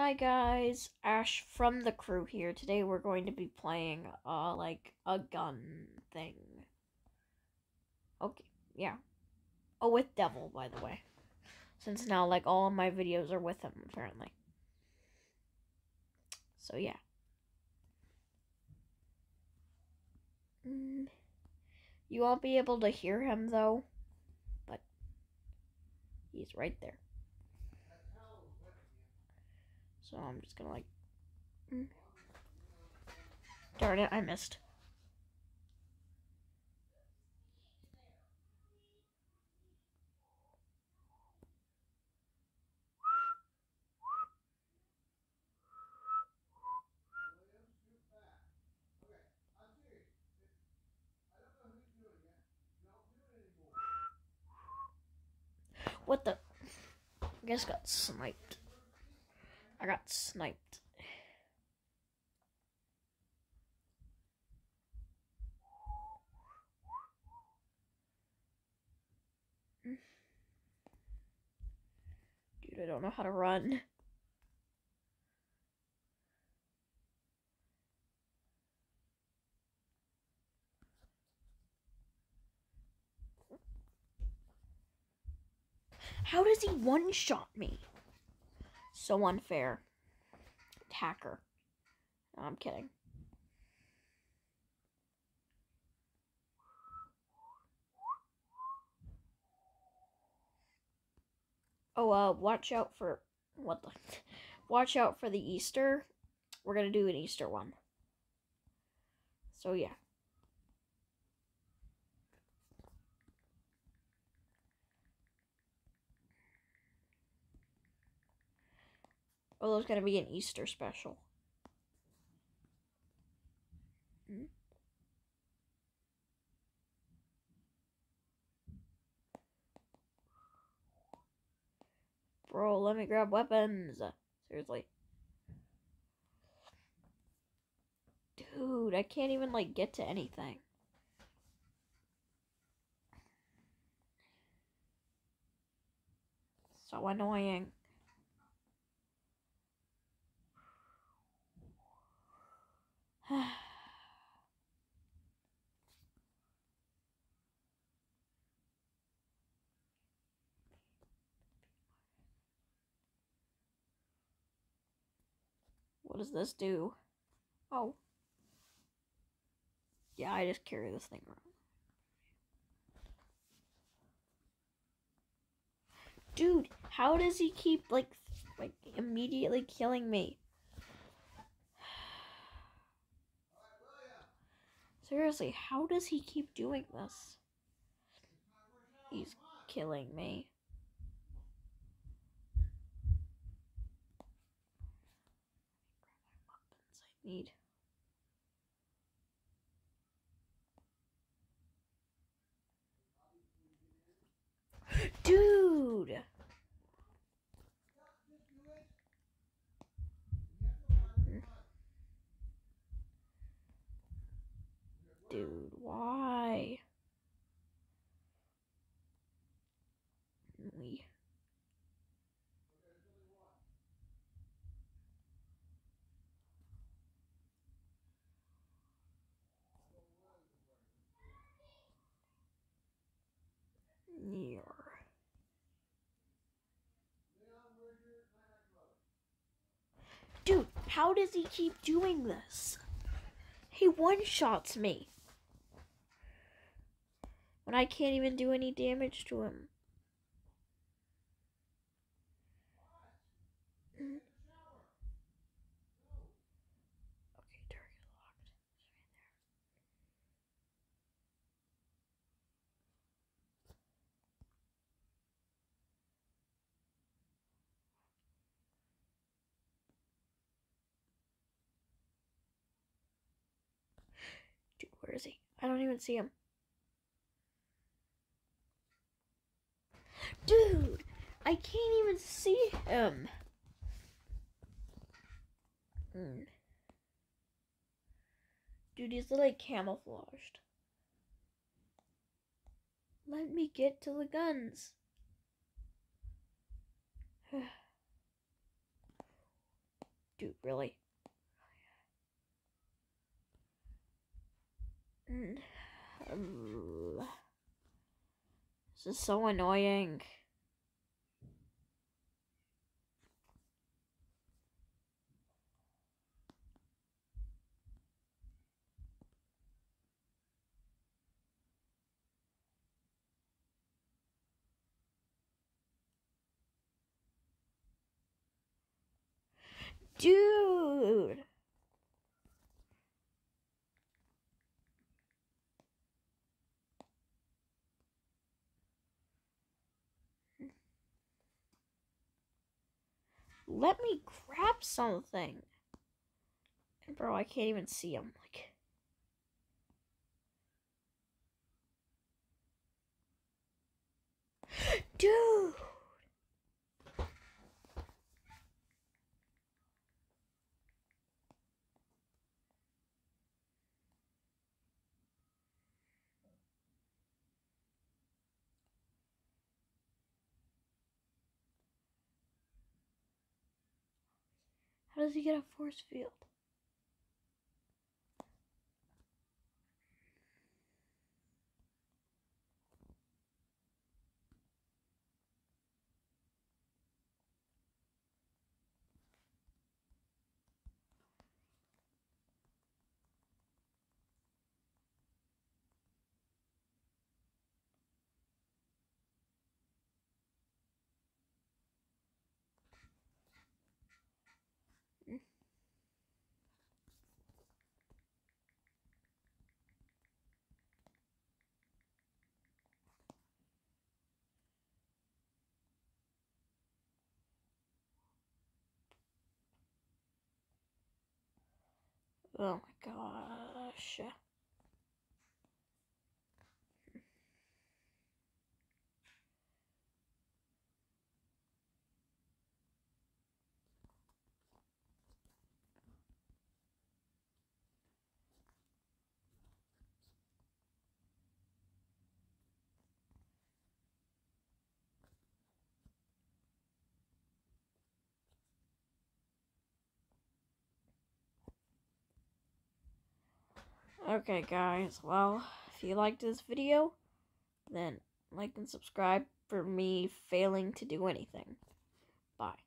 Hi guys, Ash from the crew here. Today we're going to be playing like a gun thing. Okay, yeah. Oh, with Devil, by the way. Since now like all of my videos are with him apparently. So yeah. You won't be able to hear him though, but he's right there. So I'm just gonna like darn it, I missed. What the? I guess got sniped. I got sniped. Dude, I don't know how to run. How does he one-shot me? So unfair. Hacker. No, I'm kidding. Oh, watch out for what the watch out for the Easter. We're gonna do an Easter one. So yeah. Oh, there's gonna be an Easter special. Bro, let me grab weapons. Seriously. Dude, I can't even like get to anything. So annoying. What does this do? Oh. Yeah, I just carry this thing around. Dude, how does he keep like immediately killing me? Seriously, how does he keep doing this? He's killing me. Weapons I need. Dude! Dude, why? We. Dude, how does he keep doing this? He one-shots me. When I can't even do any damage to him. Okay, target locked. It's right there. Dude, where is he? I don't even see him. Dude, I can't even see him. Dude, he's like camouflaged. Let me get to the guns. Dude, really? This is so annoying. Dude! Let me grab something. And bro, I can't even see him. Like, dude! How does he get a force field? Oh my gosh. Okay, guys, well, if you liked this video, then like and subscribe for me failing to do anything. Bye.